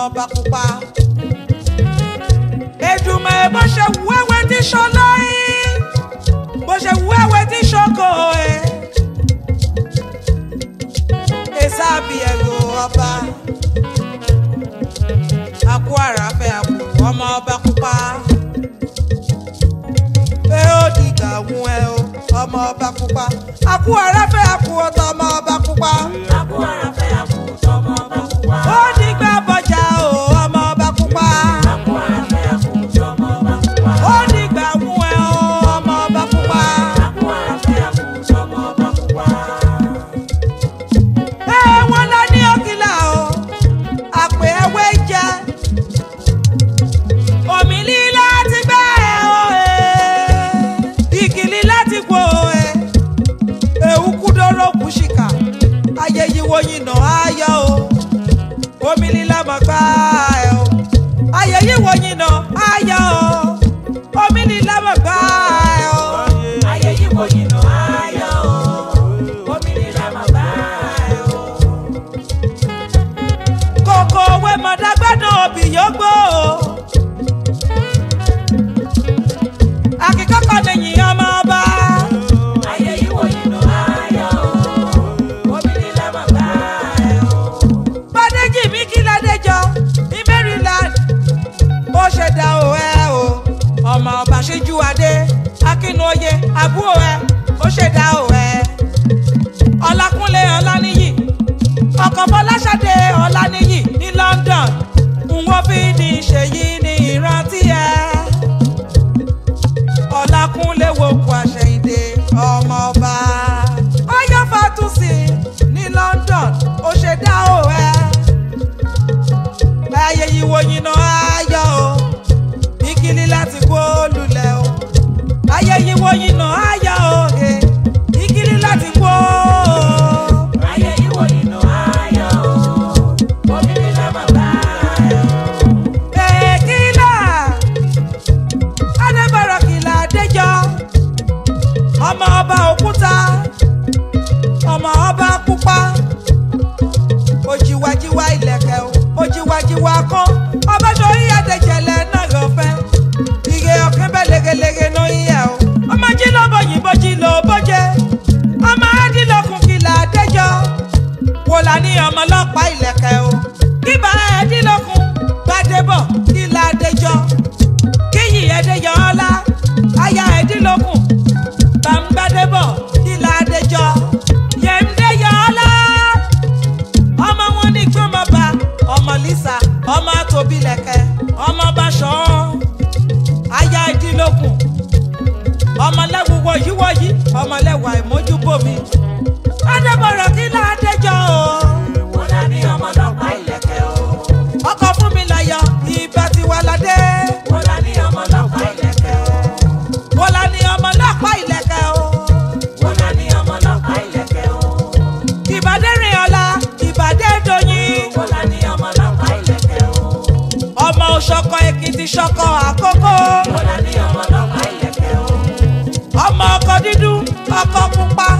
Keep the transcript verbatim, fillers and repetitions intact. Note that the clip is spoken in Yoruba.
ọba pupa. Èdùmàrè bó ṣe wù ewé tí ṣọlá yín bó ṣe wù ewé tí ṣọkọ ẹ̀. Èsàbí ẹ̀rọ ọba akú àràfẹ́ akú ọmọ ọba pupa. Ẹ ó dìgbà wù ẹ o ọmọ ọba pupa. Akú àràfẹ́ akú ọ̀tọ̀ ọmọ ọba pupa. Akú àràfẹ́ akú ọmọ ọba pupa. Ó dìgbà bọ̀jà o ọmọ ọba pupa. Akú àràfẹ́ akú ọmọ ọba pupa. Ó dìgbà wù ẹ o ọmọ ọba pupa. Akú àràfẹ́ akú ọmọ ọba pupa. Ẹ wọ́n lọ ní òkìlà o àpè ẹwé jẹ omi lílá ti gbẹ o ìkìlì láti kó ẹ ewu kúdóró kùsìkà ayé yíwo yìnà ayọ̀ o omi lílá mọ̀ gbá ẹ o ayé yíwo yìnà ayọ̀ o omi lílá mọ̀ gbá ẹ o Ayé yíwo yìnà ayọ̀ o. Omi lílá mọ̀ gbá ẹ o. kòkò òwe mọ̀dágbádùn òbí yóò gbó o. Akíkọ́kọ́ nìyí ọmọ ọba. Ayé yíwo yìnà ayọ̀ o. Omi lílá mọ̀ gbá ẹ o. Bádéjì mi kí ládéjọ ní Maryland. Ó ṣe dá o ẹ o. Ọmọ ọba ṣíjú adé. Akínúoyè àbúrò ẹ. Ó ṣe dá o ẹ. Ọlákúnlé Ọláníyì. Ọkọ Fọláṣadé Ọláníyì ní London. N wo fi ní ṣèyí ní ìrántí ẹ. Ọlákúnlé wo kú àṣẹyìndé ọmọ ọba. Ọyọ́ Fátúnsì ní London. Ó ṣe dá o ẹ. Ayé yíwo yìnà ayọ̀ o. Ìkìlì láti kó lulẹ̀ o. Ayé yíwo yìnà ayọ̀ o. Ìkìlì láti kó. Ayé yíwo yìnà ayọ̀ o. Omi lílá mọ̀ gbá ẹ o. Èkìlà Adébọ̀rọ̀ kìlà Adéjọ́. Ọmọ ọba òkúta. Ọmọ ọba pupa. Òjìwàjìwà ilẹ̀kẹ̀ o. Òjìwàjìwà kan. Ọba sórí Adéjẹlẹ̀ náà rọ̀fẹ́. Ige ọ̀kẹ́ bẹ́ legelege náà yíyẹ o. Ọmọ jí ló bọ̀yìnbó jí ló bọ́jẹ́. Ọmọ Adílọ́kùn kìlà Adéjọ́. Wò lá ní ọmọ ọlọ́pàá ilẹ̀kẹ̀ o. Kíbà Adílọ́kùn Gbádébọ̀ kìlà Adéjọ́. Kíyì Adéjọ́ ọlá. Aya Adílọ́kùn Bàǹgbádébọ̀ kìlà Adéjọ́. Yẹ̀mdé yọ ọlá. Ọmọ wọn ní gbọ́mọba. Ọmọ Lísà. Ọmọ Tóbilẹ̀kẹ̀. Ọmọ Báṣọ̀run. Aya Adílọ́kùn. Ọmọ lẹ́wù wọ̀yíwọ̀yí. Ọmọ lẹ́wà ìmójúbòmí. Adébọ̀rọ̀ kìlà Adéjọ́ o. Wọ́n lá ní ọmọ ọlọ́pàá ilẹ̀kẹ̀ o. Ọkọ fún mi láyọ̀ ìbá ti wà ládé. Wọ́n lá ní ọmọ ọlọ́pàá ilẹ̀kẹ̀ o. Wọ́n lá ní ọmọ ọlọ́pàá ilẹ̀kẹ̀ o. Wọ́n lá ní ọmọ ọlọ́pàá ilẹ̀kẹ̀ o. Ìbàdé rìn ọ̀la ìbàdé dòyìn. Wọ́n lá ní ọmọ ọlọ́pàá ilẹ̀kẹ̀ o. Ọmọ Òṣọkọ Èkìtì ṣọkọ àkókò. Wọ́n lá ní ọmọ ọlọ́pàá ilẹ̀kẹ̀ o. Ọmọ ọkọ dídú ọkọ pupa.